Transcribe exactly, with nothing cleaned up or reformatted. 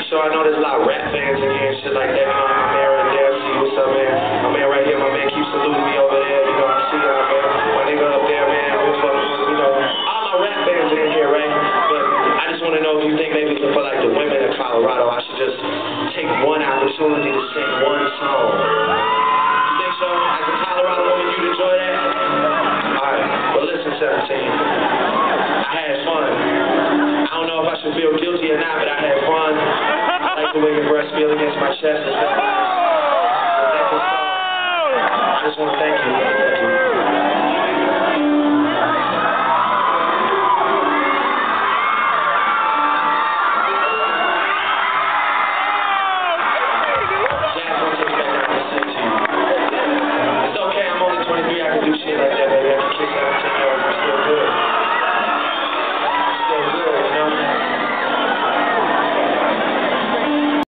sure. I know there's a lot of rap fans in here and shit like that. You know, my man right there, see what's up, man. My man right here, my man keeps saluting me over there. You know, I see y'all, man. My nigga up there, man. What's up, you know, all my rap fans in here, right? But I just want to know if you think maybe for like the women of Colorado, I should just take one opportunity to sing one song. You think so? As a Colorado woman, you'd enjoy that? Alright, well listen, seventeen. I had fun. I don't know if I should feel guilty or not, but I had fun. I like the way your breasts feel against my chest.